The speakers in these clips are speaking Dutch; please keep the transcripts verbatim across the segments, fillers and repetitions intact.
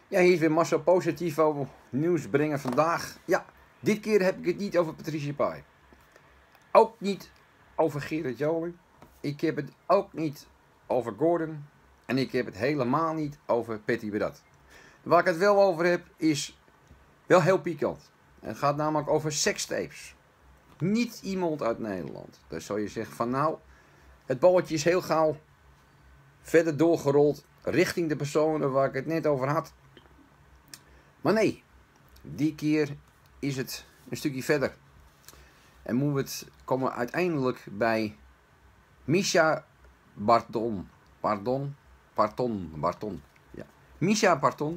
Ja, hier is weer Marcel Positivo nieuws brengen vandaag. Ja, dit keer heb ik het niet over Patricia Pai. Ook niet over Gerard Joling. Ik heb het ook niet over Gordon. En ik heb het helemaal niet over Patty Bart. Waar ik het wel over heb is wel heel pikant. Het gaat namelijk over sekstapes. Niet iemand uit Nederland. Dan zou je zeggen van nou, het balletje is heel gauw verder doorgerold richting de personen waar ik het net over had. Maar nee, die keer is het een stukje verder. En moeten we het komen uiteindelijk bij Misha Barton. Pardon, Barton, Barton. Ja. Misha Barton.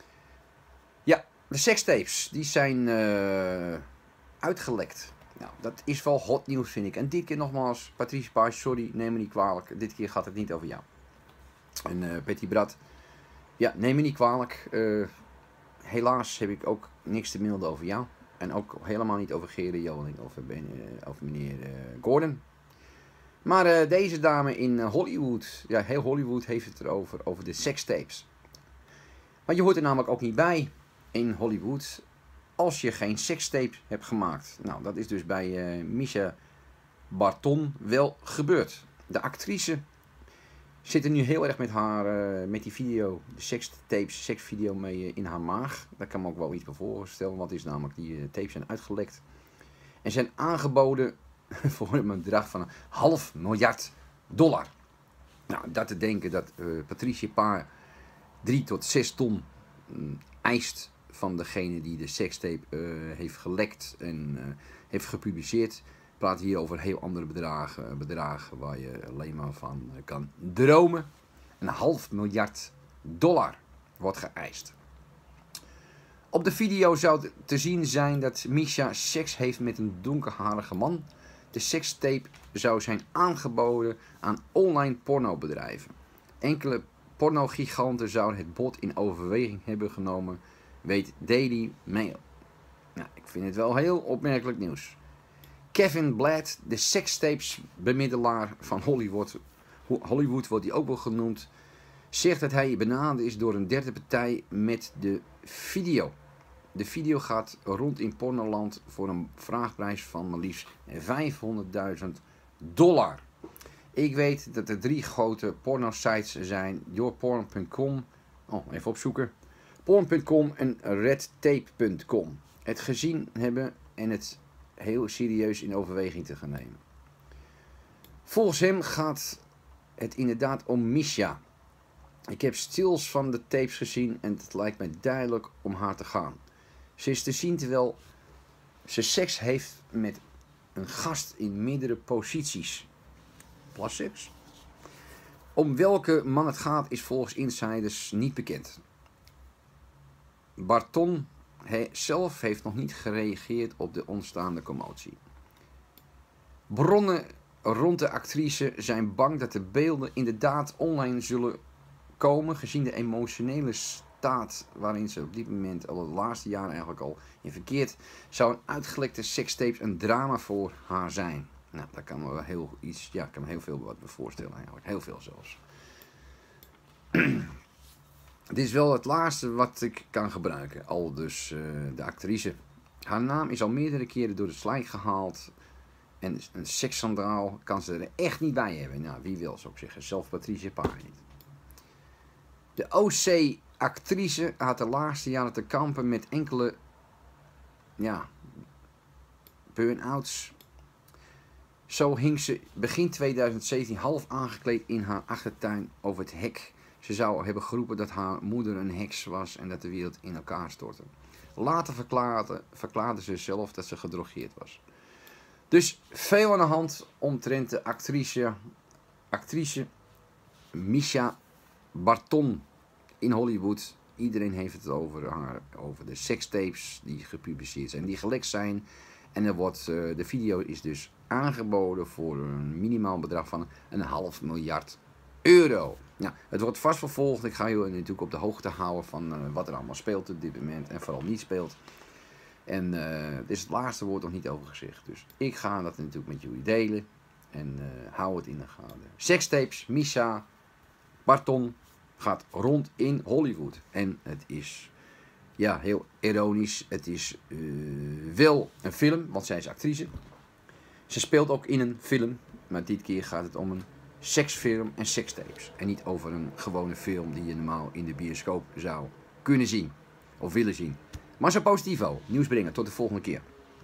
Ja, de sekstapes die zijn uh, uitgelekt. Nou, dat is wel hot nieuws vind ik. En dit keer nogmaals, Patricia Pai, sorry, neem me niet kwalijk. Dit keer gaat het niet over jou. En uh, Patty Bart, ja, neem me niet kwalijk. Uh, Helaas heb ik ook niks te melden over jou. En ook helemaal niet over Gerard Joling of over meneer uh, Gordon. Maar uh, deze dame in Hollywood, ja, heel Hollywood heeft het erover, over de sekstapes. Maar je hoort er namelijk ook niet bij in Hollywood als je geen sekstape hebt gemaakt. Nou, dat is dus bij uh, Misha Barton wel gebeurd. De actrice zit er nu heel erg met haar, uh, met die video, de sekstapes, seksvideo mee uh, in haar maag. Daar kan me ook wel iets bij voorstellen, want het is namelijk, die uh, tapes zijn uitgelekt. En zijn aangeboden voor een bedrag van een half miljard dollar. Nou, dat te denken dat uh, Patricia Pai drie tot zes ton um, eist van degene die de sekstape uh, heeft gelekt en uh, heeft gepubliceerd. We praten hier over heel andere bedragen, bedragen waar je alleen maar van kan dromen. Een half miljard dollar wordt geëist. Op de video zou te zien zijn dat Misha seks heeft met een donkerharige man. De sekstape zou zijn aangeboden aan online pornobedrijven. Enkele pornogiganten zouden het bod in overweging hebben genomen, weet Daily Mail. Nou, ik vind het wel heel opmerkelijk nieuws. Kevin Blatt, de sekstapes bemiddelaar van Hollywood, Hollywood wordt hij ook wel genoemd, zegt dat hij benaderd is door een derde partij met de video. De video gaat rond in pornoland voor een vraagprijs van maar liefst vijfhonderdduizend dollar. Ik weet dat er drie grote pornosites zijn, yourporn punt com, oh, even opzoeken, porn punt com en redtape punt com. Het gezien hebben en het heel serieus in overweging te gaan nemen. Volgens hem gaat het inderdaad om Misha. Ik heb stills van de tapes gezien en het lijkt mij duidelijk om haar te gaan. Ze is te zien terwijl ze seks heeft met een gast in meerdere posities. Plasseks. Om welke man het gaat is volgens insiders niet bekend. Barton hij zelf heeft nog niet gereageerd op de ontstaande commotie. Bronnen rond de actrice zijn bang dat de beelden inderdaad online zullen komen, gezien de emotionele staat waarin ze op dit moment al het laatste jaar eigenlijk al in verkeert, zou een uitgelekte sekstapes een drama voor haar zijn. Nou, daar kan me wel heel iets, ja, kan me heel veel wat voorstellen eigenlijk, heel veel zelfs. Dit is wel het laatste wat ik kan gebruiken, al dus uh, de actrice. Haar naam is al meerdere keren door de slijk gehaald. En een seksschandaal kan ze er echt niet bij hebben. Nou, wie wil, zou ik zeggen. Zelf Patricia Pai niet. De O C-actrice had de laatste jaren te kampen met enkele ja, burn-outs. Zo hing ze begin tweeduizend zeventien half aangekleed in haar achtertuin over het hek. Ze zou hebben geroepen dat haar moeder een heks was en dat de wereld in elkaar stortte. Later verklaarde, verklaarde ze zelf dat ze gedrogeerd was. Dus veel aan de hand omtrent de actrice, actrice Misha Barton in Hollywood. Iedereen heeft het over haar, over de sekstapes die gepubliceerd zijn, die gelekt zijn. En er wordt, uh, de video is dus aangeboden voor een minimaal bedrag van een half miljard euro. Nou, het wordt vast vervolgd. Ik ga jullie natuurlijk op de hoogte houden van uh, wat er allemaal speelt op dit moment en vooral niet speelt. En uh, er is het laatste woord nog niet over gezegd. Dus ik ga dat natuurlijk met jullie delen. En uh, hou het in de gaten. Sekstapes, Misha Barton gaat rond in Hollywood. En het is ja, heel ironisch. Het is uh, wel een film, want zij is actrice. Ze speelt ook in een film, maar dit keer gaat het om een seksfilm en sekstapes. En niet over een gewone film die je normaal in de bioscoop zou kunnen zien. Of willen zien. Marcel Positivo, nieuwsbrenger. Tot de volgende keer.